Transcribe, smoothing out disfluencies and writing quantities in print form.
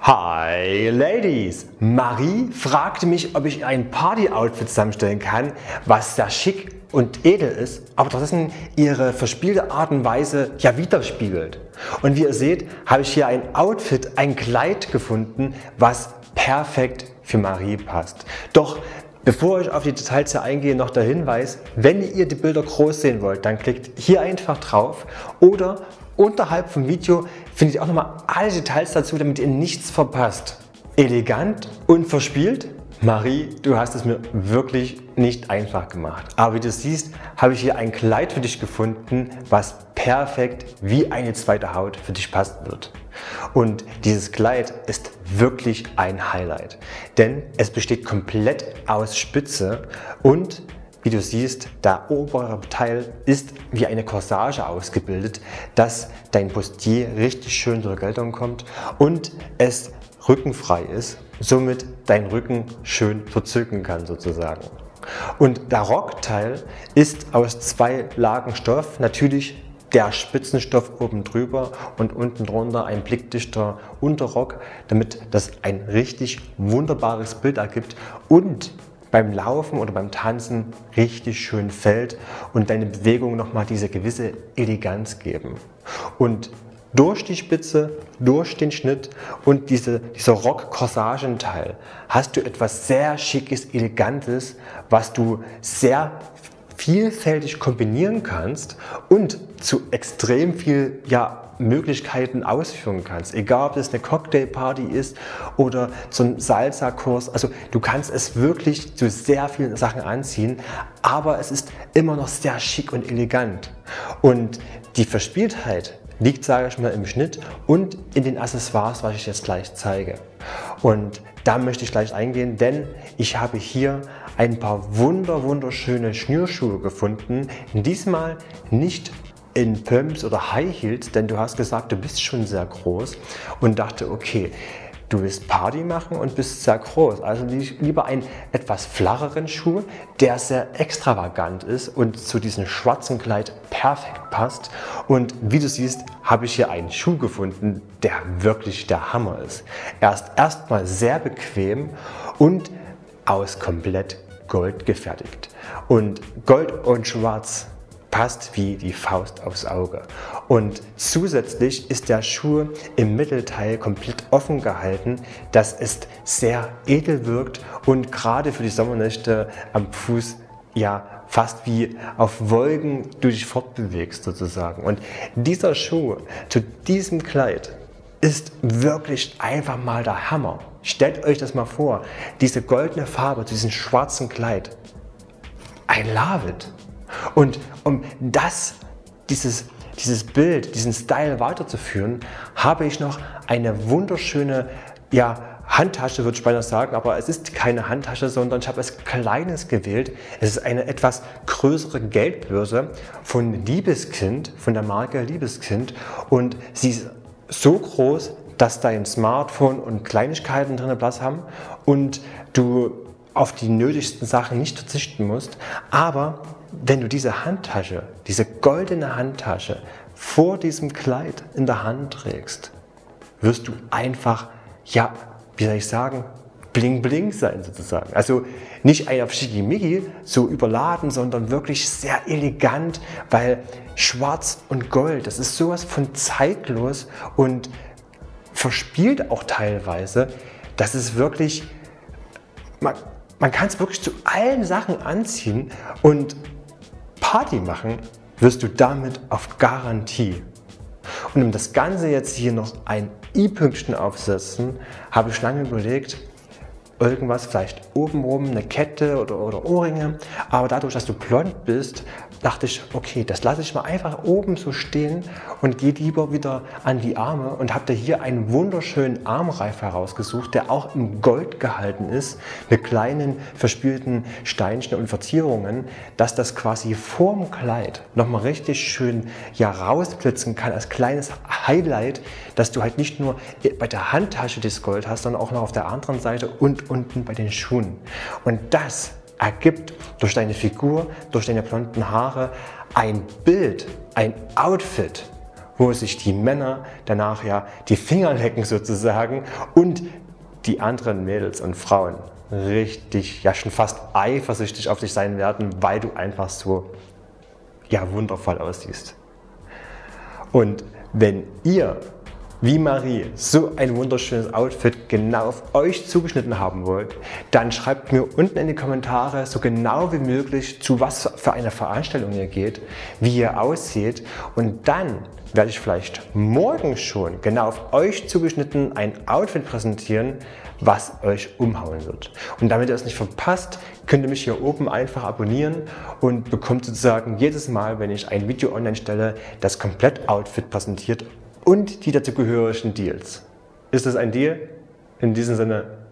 Hi Ladies! Marie fragte mich, ob ich ein Party-Outfit zusammenstellen kann, was sehr schick und edel ist, aber trotzdem ihre verspielte Art und Weise ja widerspiegelt. Und wie ihr seht, habe ich hier ein Outfit, ein Kleid gefunden, was perfekt für Marie passt. Doch bevor ich auf die Details hier eingehe, noch der Hinweis: Wenn ihr die Bilder groß sehen wollt, dann klickt hier einfach drauf oder unterhalb vom Video findet ihr auch nochmal alle Details dazu, damit ihr nichts verpasst. Elegant und verspielt? Marie, du hast es mir wirklich nicht einfach gemacht. Aber wie du siehst, habe ich hier ein Kleid für dich gefunden, was perfekt wie eine zweite Haut für dich passen wird. Und dieses Kleid ist wirklich ein Highlight, denn es besteht komplett aus Spitze und wie du siehst, der obere Teil ist wie eine Corsage ausgebildet, dass dein Bustier richtig schön zur Geltung kommt und es rückenfrei ist, somit dein Rücken schön verzögern kann sozusagen. Und der Rockteil ist aus 2 Lagen Stoff, natürlich der Spitzenstoff oben drüber und unten drunter ein blickdichter Unterrock, damit das ein richtig wunderbares Bild ergibt und beim Laufen oder beim Tanzen richtig schön fällt und deine Bewegungen nochmal diese gewisse Eleganz geben. Und durch die Spitze, durch den Schnitt und dieser Rock-Corsagenteil hast du etwas sehr Schickes, Elegantes, was du sehr vielfältig kombinieren kannst und zu extrem viel Möglichkeiten ausführen kannst. Egal, ob das eine Cocktailparty ist oder so ein Salsa-Kurs. Also du kannst es wirklich zu sehr vielen Sachen anziehen, aber es ist immer noch sehr schick und elegant. Und die Verspieltheit liegt, sage ich mal, im Schnitt und in den Accessoires, was ich jetzt gleich zeige. Und da möchte ich gleich eingehen, denn ich habe hier ein paar wunderschöne Schnürschuhe gefunden. Diesmal nicht in Pumps oder High Heels, denn du hast gesagt, du bist schon sehr groß und dachte, okay, du willst Party machen und bist sehr groß, also lieber einen etwas flacheren Schuh, der sehr extravagant ist und zu diesem schwarzen Kleid perfekt passt. Und wie du siehst, habe ich hier einen Schuh gefunden, der wirklich der Hammer ist. Er ist erstmal sehr bequem und aus komplett Gold gefertigt. Und Gold und Schwarz passt wie die Faust aufs Auge. Und zusätzlich ist der Schuh im Mittelteil komplett offen gehalten, dass es sehr edel wirkt und gerade für die Sommernächte am Fuß fast wie auf Wolken du dich fortbewegst sozusagen. Und dieser Schuh zu diesem Kleid ist wirklich einfach mal der Hammer. Stellt euch das mal vor, diese goldene Farbe zu diesem schwarzen Kleid. I love it. Und um dieses Bild, diesen Style weiterzuführen, habe ich noch eine wunderschöne Handtasche, würde ich beinahe sagen, aber es ist keine Handtasche, sondern ich habe etwas Kleines gewählt. Es ist eine etwas größere Geldbörse von Liebeskind, von der Marke Liebeskind, und sie ist so groß, dass dein Smartphone und Kleinigkeiten drin Platz haben und du auf die nötigsten Sachen nicht verzichten musst. Aber wenn du diese Handtasche, diese goldene Handtasche vor diesem Kleid in der Hand trägst, wirst du einfach, wie soll ich sagen, bling bling sein sozusagen. Also nicht ein auf Schickimicki, so überladen, sondern wirklich sehr elegant, weil schwarz und gold, das ist sowas von zeitlos und verspielt auch teilweise. Das ist wirklich, man kann es wirklich zu allen Sachen anziehen und Party machen wirst du damit auf Garantie. Und um das Ganze jetzt hier noch ein i-Pünktchen aufzusetzen, habe ich lange überlegt, irgendwas, vielleicht obenrum eine Kette oder Ohrringe, aber dadurch, dass du blond bist, dachte ich, okay, das lasse ich mal einfach oben so stehen und gehe lieber wieder an die Arme und habe da hier einen wunderschönen Armreif herausgesucht, der auch in Gold gehalten ist, mit kleinen verspielten Steinchen und Verzierungen, dass das quasi vorm Kleid nochmal richtig schön rausblitzen kann als kleines Highlight, dass du halt nicht nur bei der Handtasche das Gold hast, sondern auch noch auf der anderen Seite und unten bei den Schuhen. Und das ergibt durch deine Figur, durch deine blonden Haare ein Bild, ein Outfit, wo sich die Männer danach ja die Finger lecken sozusagen und die anderen Mädels und Frauen richtig, ja schon fast eifersüchtig auf dich sein werden, weil du einfach so, ja, wundervoll aussiehst. Und wenn ihr, wie Marie, so ein wunderschönes Outfit genau auf euch zugeschnitten haben wollt, dann schreibt mir unten in die Kommentare so genau wie möglich, zu was für einer Veranstaltung ihr geht, wie ihr aussieht, und dann werde ich vielleicht morgen schon genau auf euch zugeschnitten ein Outfit präsentieren, was euch umhauen wird. Und damit ihr es nicht verpasst, könnt ihr mich hier oben einfach abonnieren und bekommt sozusagen jedes Mal, wenn ich ein Video online stelle, das Komplett-Outfit präsentiert und die dazugehörigen Deals. Ist das ein Deal? In diesem Sinne,